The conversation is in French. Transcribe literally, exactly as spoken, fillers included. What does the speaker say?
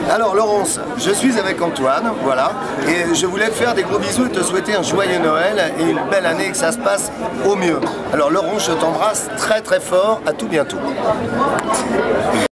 Alors Laurence, je suis avec Antoine, voilà, et je voulais te faire des gros bisous et te souhaiter un joyeux Noël et une belle année et que ça se passe au mieux. Alors Laurence, je t'embrasse très très fort, à tout bientôt.